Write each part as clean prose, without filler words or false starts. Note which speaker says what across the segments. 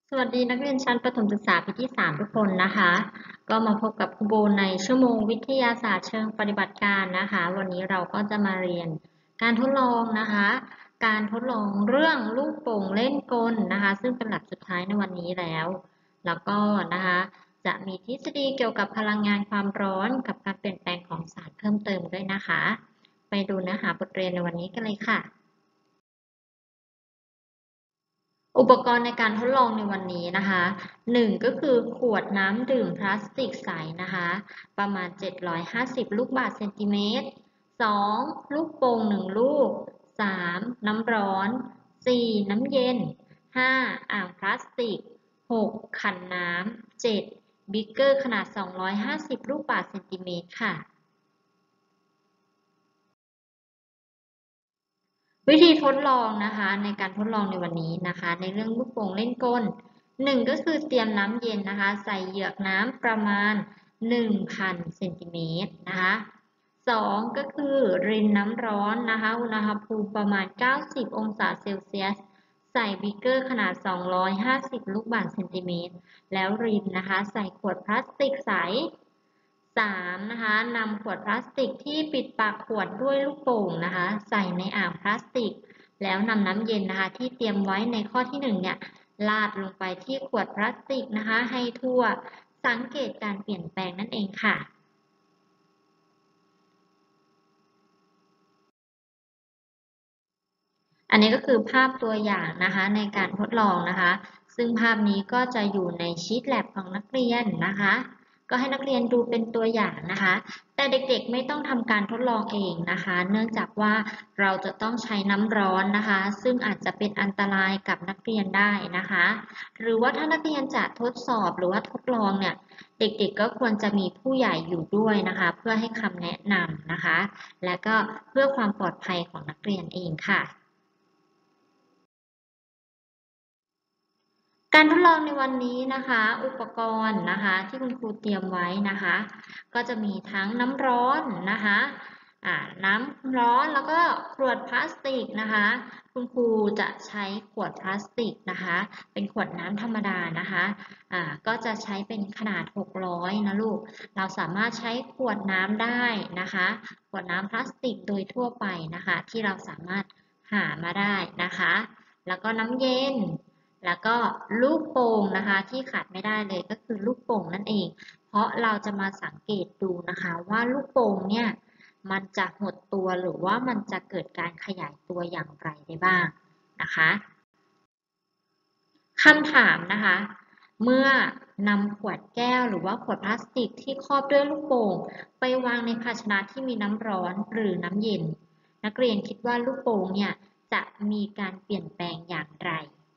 Speaker 1: สวัสดีนักเรียนชั้นประถมศึกษาปีที่3ทุกคนนะคะก็มาพบกับครูโบในชั่วโมงวิทยาศาสตร์เชิงปฏิบัติการนะคะวันนี้เราก็จะมาเรียนการทดลองนะคะการทดลองเรื่องลูกโป่งเล่นกลนะคะซึ่งเป็นหลักสุดท้ายในวันนี้แล้วก็นะคะจะมีทฤษฎีเกี่ยวกับพลังงานความร้อนกับการเปลี่ยนแปลงของสารเพิ่มเติมด้วยนะคะไปดูเนื้อหาบทเรียนในวันนี้กันเลยค่ะอุปกรณ์ในการทดลองในวันนี้นะคะ1ก็คือขวดน้ำดื่มพลาสติกใสนะคะประมาณ750ลูกบาศก์เซนติเมตร2ลูกโป่ง1ลูก3น้ำร้อน4น้ำเย็น5อ่างพลาสติก6ขันน้ำ7บิ๊กเกอร์ขนาด250ลูกบาศก์เซนติเมตรค่ะวิธีทดลองนะคะในการทดลองในวันนี้นะคะในเรื่องลูกโป่งเล่นกล1ก็คือเตรียมน้ำเย็นนะคะใส่เหยือกน้ำประมาณ 1,000 เซนติเมตรนะคะ2ก็คือรินน้ำร้อนนะคะอุณหภูมิประมาณ 90 องศาเซลเซียสใส่บิ๊กเกอร์ขนาด 250 ลูกบาศก์เซนติเมตรแล้วรินนะคะใส่ขวดพลาสติกใส3นะคะนำขวดพลาสติกที่ปิดปากขวดด้วยลูกโป่งนะคะใส่ในอ่างพลาสติกแล้วนำน้ำเย็นนะคะที่เตรียมไว้ในข้อที่1เนี่ยลาดลงไปที่ขวดพลาสติกนะคะให้ทั่วสังเกตการเปลี่ยนแปลงนั่นเองค่ะอันนี้ก็คือภาพตัวอย่างนะคะในการทดลองนะคะซึ่งภาพนี้ก็จะอยู่ในชีทแลบของนักเรียนนะคะก็ให้นักเรียนดูเป็นตัวอย่างนะคะแต่เด็กๆไม่ต้องทำการทดลองเองนะคะเนื่องจากว่าเราจะต้องใช้น้ำร้อนนะคะซึ่งอาจจะเป็นอันตรายกับนักเรียนได้นะคะหรือว่าถ้านักเรียนจะทดสอบหรือว่าทดลองเนี่ยเด็กๆก็ควรจะมีผู้ใหญ่อยู่ด้วยนะคะเพื่อให้คำแนะนำนะคะและก็เพื่อความปลอดภัยของนักเรียนเองค่ะ การทดลองในวันนี้นะคะอุปกรณ์นะคะที่คุณครูเตรียมไว้นะคะก็จะมีทั้งน้ำร้อนนะคะน้ำร้อนแล้วก็ขวดพลาสติกนะคะคุณครูจะใช้ขวดพลาสติกนะคะเป็นขวดน้ำธรรมดานะคะก็จะใช้เป็นขนาด600นะลูกเราสามารถใช้ขวดน้ำได้นะคะขวดน้ำพลาสติกโดยทั่วไปนะคะที่เราสามารถหามาได้นะคะแล้วก็น้ำเย็น แล้วก็ลูกโป่งนะคะที่ขาดไม่ได้เลยก็คือลูกโป่งนั่นเองเพราะเราจะมาสังเกตดูนะคะว่าลูกโป่งเนี่ยมันจะหดตัวหรือว่ามันจะเกิดการขยายตัวอย่างไรได้บ้างนะคะคำถามนะคะเมื่อนำขวดแก้วหรือว่าขวดพลาสติกที่ครอบด้วยลูกโป่งไปวางในภาชนะที่มีน้ำร้อนหรือน้ำเย็นนักเรียนคิดว่าลูกโป่งเนี่ยจะมีการเปลี่ยนแปลงอย่างไร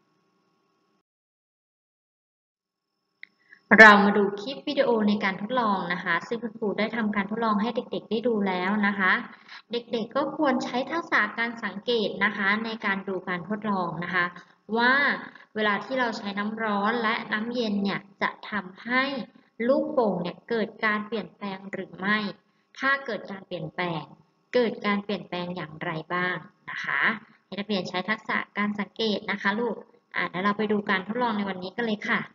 Speaker 1: เรามาดูคลิปวิดีโอในการทดลองนะคะซึ่งคุณครูได้ทำการทดลองให้เด็กๆได้ดูแล้วนะคะเด็กๆก็ควรใช้ทักษะการสังเกตนะคะในการดูการทดลองนะคะว่าเวลาที่เราใช้น้ำร้อนและน้ำเย็นเนี่ยจะทำให้ลูกโป่งเนี่ยเกิดการเปลี่ยนแปลงหรือไม่ถ้าเกิดการเปลี่ยนแปลงเกิดการเปลี่ยนแปลงอย่างไรบ้างนะคะให้นักเรียนใช้ทักษะการสังเกตนะคะลูกเดี๋ยวเราไปดูการทดลองในวันนี้กันเลยค่ะ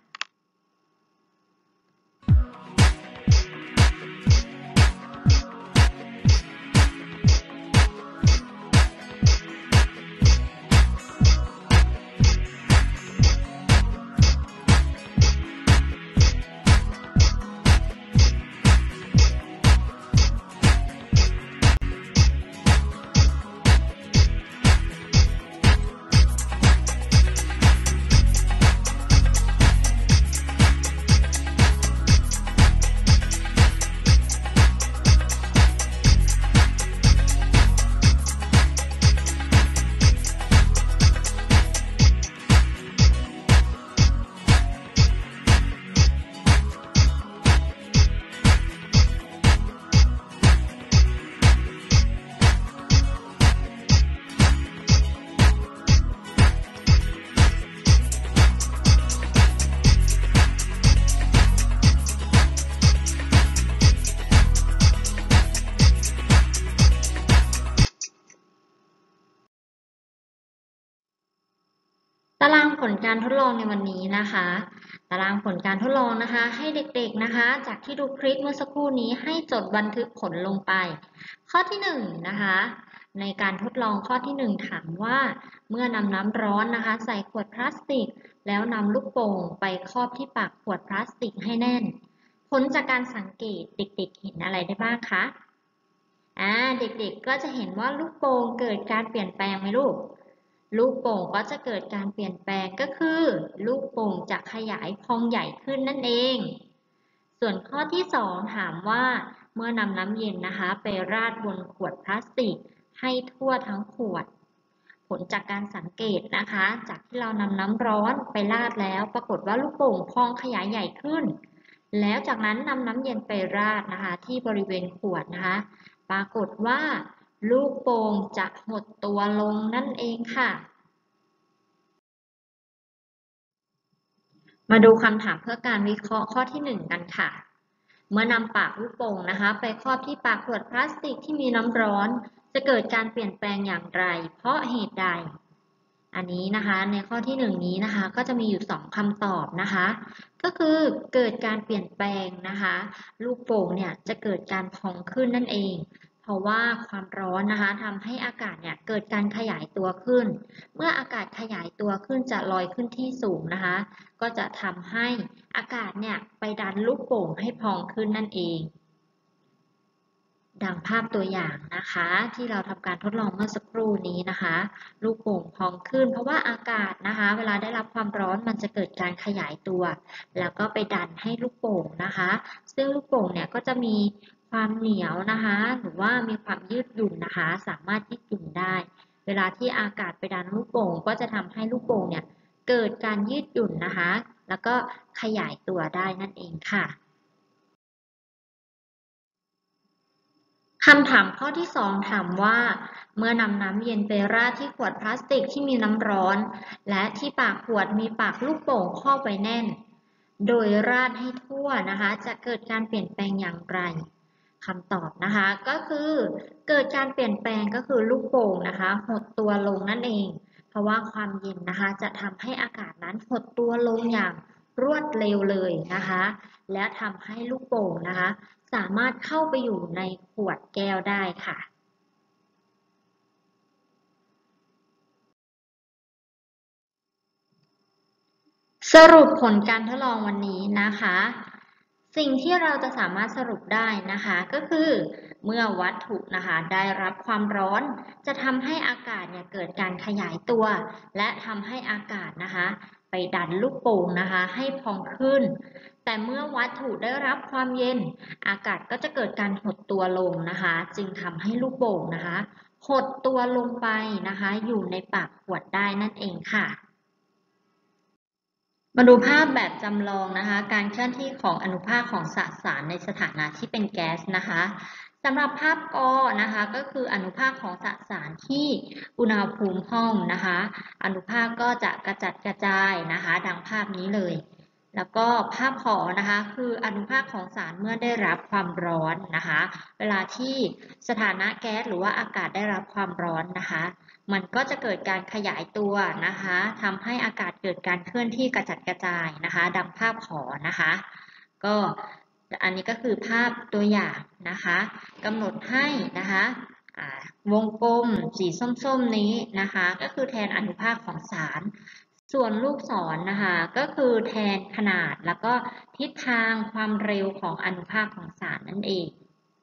Speaker 1: ผลการทดลองในวันนี้นะคะตารางผลการทดลองนะคะให้เด็กๆนะคะจากที่ดูคลิปเมื่อสักครู่นี้ให้จดบันทึกผลลงไปข้อที่1นะคะในการทดลองข้อที่1ถามว่าเมื่อนำน้ำร้อนนะคะใส่ขวดพลาสติกแล้วนำลูกโป่งไปครอบที่ปากขวดพลาสติกให้แน่นผลจากการสังเกตเด็กๆเห็นอะไรได้บ้างคะเด็กๆก็จะเห็นว่าลูกโป่งเกิดการเปลี่ยนแปลงไหมลูกลูกโป่งก็จะเกิดการเปลี่ยนแปลงก็คือลูกโป่งจะขยายพองใหญ่ขึ้นนั่นเองส่วนข้อที่2ถามว่าเมื่อนำน้ำเย็นนะคะไปราดบนขวดพลาสติกให้ทั่วทั้งขวดผลจากการสังเกตนะคะจากที่เรานำน้ำร้อนไปราดแล้วปรากฏว่าลูกโป่งพองขยายใหญ่ขึ้นแล้วจากนั้นนำน้ำเย็นไปราดนะคะที่บริเวณขวดนะคะปรากฏว่าลูกโป่งจะหดตัวลงนั่นเองค่ะมาดูคำถามเพื่อการวิเคราะห์ข้อที่1กันค่ะเมื่อนำปากลูกโป่งนะคะไปครอบที่ปากขวดพลาสติกที่มีน้ำร้อนจะเกิดการเปลี่ยนแปลงอย่างไรเพราะเหตุใดอันนี้นะคะในข้อที่1นี้นะคะก็จะมีอยู่2คำตอบนะคะก็คือเกิดการเปลี่ยนแปลงนะคะลูกโป่งเนี่ยจะเกิดการพองขึ้นนั่นเองเพราะว่าความร้อนนะคะทำให้อากาศเนี่ยเกิดการขยายตัวขึ้นเมื่ออากาศขยายตัวขึ้นจะลอยขึ้นที่สูงนะคะก็จะทำให้อากาศเนี่ยไปดันลูกโป่งให้พองขึ้นนั่นเองดังภาพตัวอย่างนะคะที่เราทำการทดลองเมื่อสักครู่นี้นะคะลูกโป่งพองขึ้นเพราะว่าอากาศนะคะเวลาได้รับความร้อนมันจะเกิดการขยายตัวแล้วก็ไปดันให้ลูกโป่งนะคะซึ่งลูกโป่งเนี่ยก็จะมีความเหนียวนะคะหรือว่ามีความยืดหยุ่นนะคะสามารถยืดหยุ่นได้เวลาที่อากาศไปดันลูกโป่งก็จะทำให้ลูกโป่งเนี่ยเกิดการยืดหยุ่นนะคะแล้วก็ขยายตัวได้นั่นเองค่ะ คำถามข้อที่2ถามว่าเมื่อนำน้ำเย็นไปราดที่ขวดพลาสติกที่มีน้ำร้อนและที่ปากขวดมีปากลูกโป่งครอบไว้แน่นโดยราดให้ทั่วนะคะจะเกิดการเปลี่ยนแปลงอย่างไรคำตอบนะคะก็คือเกิดการเปลี่ยนแปลงก็คือลูกโป่งนะคะหดตัวลงนั่นเองเพราะว่าความเย็นนะคะจะทำให้อากาศนั้นหดตัวลงอย่างรวดเร็วเลยนะคะและทำให้ลูกโป่งนะคะสามารถเข้าไปอยู่ในขวดแก้วได้ค่ะสรุปผลการทดลองวันนี้นะคะสิ่งที่เราจะสามารถสรุปได้นะคะก็คือเมื่อวัตถุนะคะได้รับความร้อนจะทำให้อากาศเนี่ยเกิดการขยายตัวและทำให้อากาศนะคะไปดันลูกโป่งนะคะให้พองขึ้นแต่เมื่อวัตถุได้รับความเย็นอากาศก็จะเกิดการหดตัวลงนะคะจึงทำให้ลูกโป่งนะคะหดตัวลงไปนะคะอยู่ในปากขวดได้นั่นเองค่ะ มาดูภาพแบบจำลองนะคะการเคลื่อนที่ของอนุภาคของสสารในสถานะที่เป็นแก๊สนะคะสำหรับภาพกนะคะก็คืออนุภาคของสสารที่อุณหภูมิห้องนะคะอนุภาคก็จะกระจัดกระจายนะคะดังภาพนี้เลยแล้วก็ภาพขอนะคะคืออนุภาคของสารเมื่อได้รับความร้อนนะคะเวลาที่สถานะแก๊สหรือว่าอากาศได้รับความร้อนนะคะมันก็จะเกิดการขยายตัวนะคะทำให้อากาศเกิดการเคลื่อนที่กระจัดกระจายนะคะดังภาพขอนะคะก็อันนี้ก็คือภาพตัวอย่างนะคะกำหนดให้นะคะวงกลมสีส้มๆนี้นะคะก็คือแทนอนุภาคของสารส่วนลูกศรนะคะก็คือแทนขนาดแล้วก็ทิศทางความเร็วของอนุภาคของสารนั่นเอง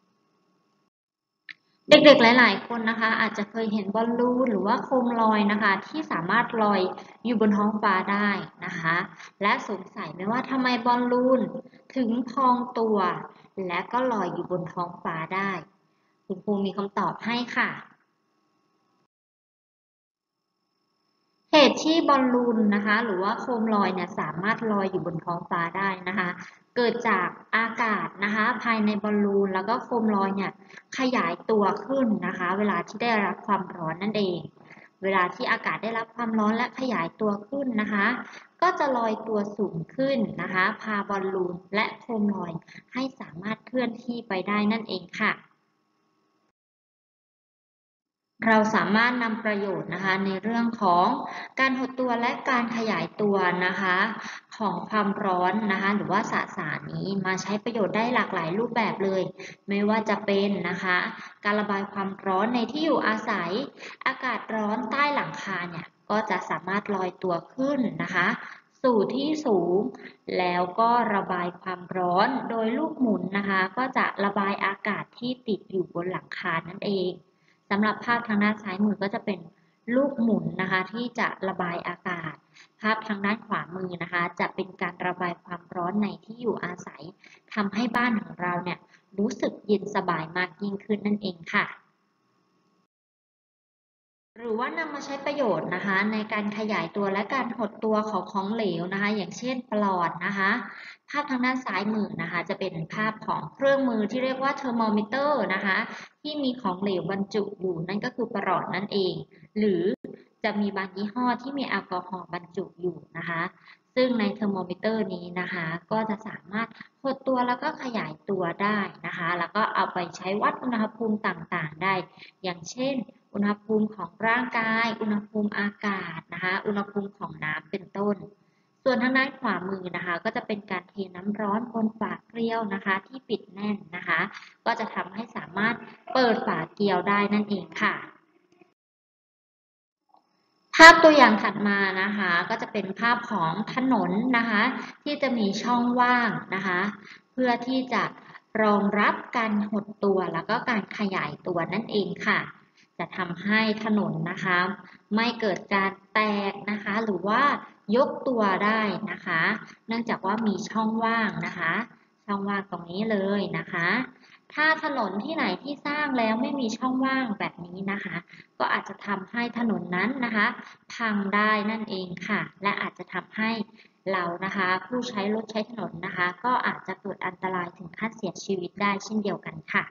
Speaker 1: เด็กๆหลายๆคนนะคะอาจจะเคยเห็นบอลลูนหรือว่าโคมลอยนะคะที่สามารถลอยอยู่บนท้องฟ้าได้นะคะและสงสัยไหมว่าทำไมบอลลูนถึงพองตัวและก็ลอยอยู่บนท้องฟ้าได้คุณครูมีคำตอบให้ค่ะ เหตุที่บอลลูนนะคะหรือว่าโคมลอยเนี่ยสามารถลอยอยู่บนท้องฟ้าได้นะคะเกิดจากอากาศนะคะภายในบอลลูนแล้วก็โคมลอยเนี่ยขยายตัวขึ้นนะคะเวลาที่ได้รับความร้อนนั่นเองเวลาที่อากาศได้รับความร้อนและขยายตัวขึ้นนะคะก็จะลอยตัวสูงขึ้นนะคะพาบอลลูนและโคมลอยให้สามารถเคลื่อนที่ไปได้นั่นเองค่ะเราสามารถนำประโยชน์นะคะในเรื่องของการหดตัวและการขยายตัวนะคะของความร้อนนะคะหรือว่าสสารนี้มาใช้ประโยชน์ได้หลากหลายรูปแบบเลยไม่ว่าจะเป็นนะคะการระบายความร้อนในที่อยู่อาศัยอากาศร้อนใต้หลังคาเนี่ยก็จะสามารถลอยตัวขึ้นนะคะสู่ที่สูงแล้วก็ระบายความร้อนโดยลูกหมุนนะคะก็จะระบายอากาศที่ติดอยู่บนหลังคานั่นเองสำหรับภาพทางด้านซ้ายมือก็จะเป็นลูกหมุนนะคะที่จะระบายอากาศภาพทางด้านขวามือนะคะจะเป็นการระบายความร้อนในที่อยู่อาศัยทำให้บ้านของเราเนี่ยรู้สึกเย็นสบายมากยิ่งขึ้นนั่นเองค่ะ หรือว่านำมาใช้ประโยชน์นะคะในการขยายตัวและการหดตัวของเหลวนะคะอย่างเช่นปลอดนะคะภาพทางด้านซ้ายมือนะคะจะเป็นภาพของเครื่องมือที่เรียกว่าเทอร์โมมิเตอร์นะคะที่มีของเหลวบรรจุอยู่นั่นก็คือปลอดนั่นเองหรือจะมีบางยี่ห้อที่มีแอลกอฮอล์บรรจุอยู่นะคะซึ่งในเทอร์โมมิเตอร์นี้นะคะก็จะสามารถหดตัวแล้วก็ขยายตัวได้นะคะแล้วก็เอาไปใช้วัดอุณหภูมิต่างๆได้อย่างเช่นอุณหภูมิของร่างกายอุณหภูมิอากาศนะคะอุณหภูมิของน้ำเป็นต้นส่วนทางด้านขวามือนะคะก็จะเป็นการเทน้ำร้อนบนฝาเกลียวนะคะที่ปิดแน่นนะคะก็จะทำให้สามารถเปิดฝาเกลียวได้นั่นเองค่ะ ภาพตัวอย่างถัดมานะคะก็จะเป็นภาพของถนนนะคะที่จะมีช่องว่างนะคะเพื่อที่จะรองรับการหดตัวแล้วก็การขยายตัวนั่นเองค่ะจะทำให้ถนนนะคะไม่เกิดการแตกนะคะหรือว่ายกตัวได้นะคะเนื่องจากว่ามีช่องว่างนะคะช่องว่างตรงนี้เลยนะคะถ้าถนนที่ไหนที่สร้างแล้วไม่มีช่องว่างแบบนี้นะคะก็อาจจะทำให้ถนนนั้นนะคะพังได้นั่นเองค่ะและอาจจะทำให้เรานะคะผู้ใช้รถใช้ถนนนะคะก็อาจจะเกิดอันตรายถึงขั้นเสียชีวิตได้เช่นเดียวกันค่ะ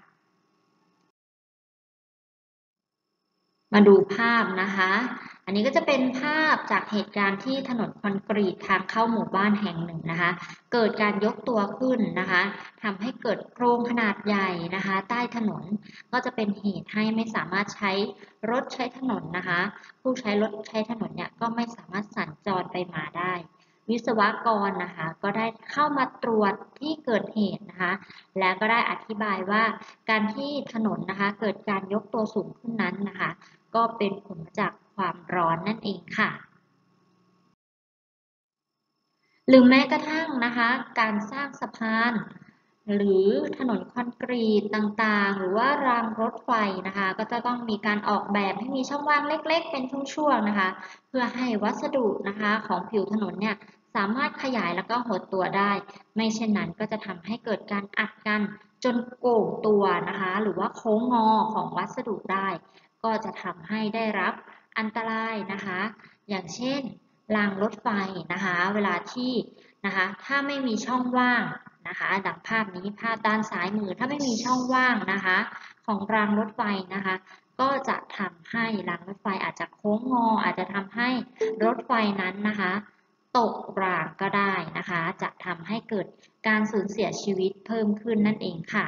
Speaker 1: มาดูภาพนะคะ อันนี้ก็จะเป็นภาพจากเหตุการณ์ที่ถนนคอนกรีตทางเข้าหมู่บ้านแห่งหนึ่งนะคะ เกิดการยกตัวขึ้นนะคะทำให้เกิดโครงขนาดใหญ่นะคะใต้ถนน ก็จะเป็นเหตุให้ไม่สามารถใช้รถใช้ถนนนะคะ ผู้ใช้รถใช้ถนนเนี่ยก็ไม่สามารถสัญจรไปมาได้ วิศวกรนะคะก็ได้เข้ามาตรวจที่เกิดเหตุนะคะ และก็ได้อธิบายว่าการที่ถนนนะคะเกิดการยกตัวสูงขึ้นนั้นนะคะก็เป็นผลมาจากความร้อนนั่นเองค่ะหรือแม้กระทั่งนะคะการสร้างสะพานหรือถนนคอนกรีตต่างๆหรือว่ารางรถไฟนะคะก็จะต้องมีการออกแบบให้มีช่องว่างเล็กๆเป็นช่วงๆนะคะเพื่อให้วัสดุนะคะของผิวถนนเนี่ยสามารถขยายแล้วก็หดตัวได้ไม่เช่นนั้นก็จะทำให้เกิดการอัดกันจนโก่งตัวนะคะหรือว่าโค้งงอของวัสดุได้ก็จะทำให้ได้รับอันตรายนะคะอย่างเช่น รางรถไฟนะคะเวลาที่นะคะถ้าไม่มีช่องว่างนะคะดังภาพนี้ภาพด้านซ้ายมือถ้าไม่มีช่องว่างนะคะของรางรถไฟนะคะก็จะทำให้รางรถไฟอาจจะโค้งงออาจจะทำให้รถไฟนั้นนะคะตกรางก็ได้นะคะจะทำให้เกิดการสูญเสียชีวิตเพิ่มขึ้นนั่นเองค่ะ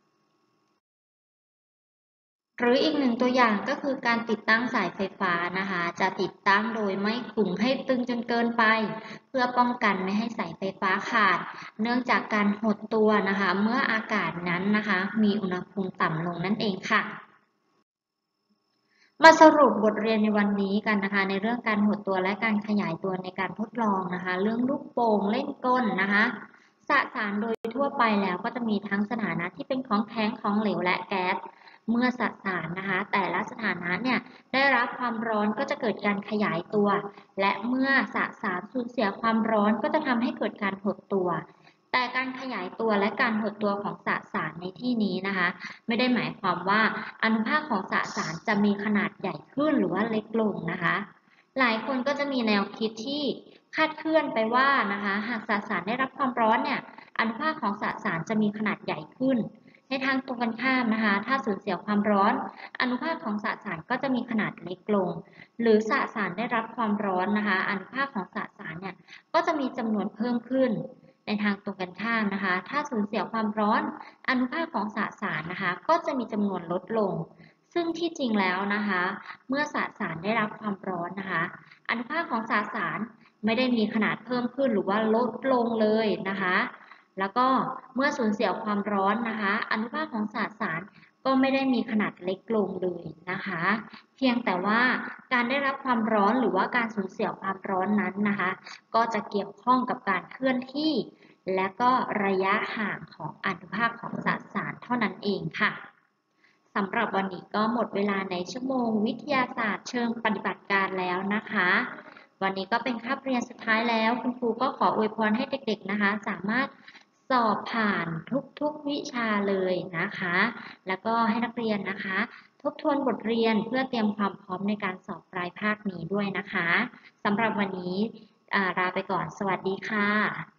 Speaker 1: หรืออีกหนึ่งตัวอย่างก็คือการติดตั้งสายไฟฟ้านะคะจะติดตั้งโดยไม่ขึงให้ตึงจนเกินไปเพื่อป้องกันไม่ให้สายไฟฟ้าขาดเนื่องจากการหดตัวนะคะเมื่ออากาศนั้นนะคะมีอุณหภูมิต่ำลงนั่นเองค่ะมาสรุปบทเรียนในวันนี้กันนะคะในเรื่องการหดตัวและการขยายตัวในการทดลองนะคะเรื่องลูกโป่งเล่นกลนะคะสสารโดยทั่วไปแล้วก็จะมีทั้งสถานะที่เป็นของแข็งของเหลวและแก๊ส เมื่อสสารนะคะแต่ละสถานะเนี่ยได้รับความร้อนก็จะเกิดการขยายตัวและเมื่อสสารสูญเสียความร้อนก็จะทำให้เกิดการหดตัวแต่การขยายตัวและการหดตัวของสสารในที่นี้นะคะไม่ได้หมายความว่าอนุภาคของสสารจะมีขนาดใหญ่ขึ้นหรือว่าเล็กลงนะคะหลายคนก็จะมีแนวคิดที่คาดเคลื่อนไปว่านะคะหากสสารได้รับความร้อนเนี่ยอนุภาคของสสารจะมีขนาดใหญ่ขึ้น ในทางตรงกันข้ามนะคะถ้าสูญเสียความร้อนอนุภาคของสสารก็จะมีขนาดเล็กลงหรือสสารได้รับความร้อนนะคะอนุภาคของสสารเนี่ยก็จะมีจำนวนเพิ่มขึ้นในทางตรงกันข้ามนะคะถ้าสูญเสียความร้อนอนุภาคของสสารนะคะก็จะมีจำนวนลดลงซึ่งที่จริงแล้วนะคะเมื่อสสารได้รับความร้อนนะคะอนุภาคของสสารไม่ได้มีขนาดเพิ่มขึ้นหรือว่าลดลงเลยนะคะแล้วก็เมื่อสูญเสียความร้อนนะคะอนุภาคของสสารก็ไม่ได้มีขนาดเล็กลงเลยนะคะเพียงแต่ว่าการได้รับความร้อนหรือว่าการสูญเสียความร้อนนั้นนะคะก็จะเกี่ยวข้องกับการเคลื่อนที่และก็ระยะห่างของอนุภาคของสสารเท่านั้นเองค่ะ สำหรับวันนี้ก็หมดเวลาในชั่วโมงวิทยาศาสตร์เชิงปฏิบัติการแล้วนะคะ วันนี้ก็เป็นคาบเรียนสุดท้ายแล้วคุณครูก็ขออวยพรให้เด็กๆนะคะสามารถสอบผ่านทุกๆวิชาเลยนะคะ แล้วก็ให้นักเรียนนะคะทบทวนบทเรียนเพื่อเตรียมความพร้อมในการสอบปลายภาคนี้ด้วยนะคะสำหรับวันนี้ลาไปก่อนสวัสดีค่ะ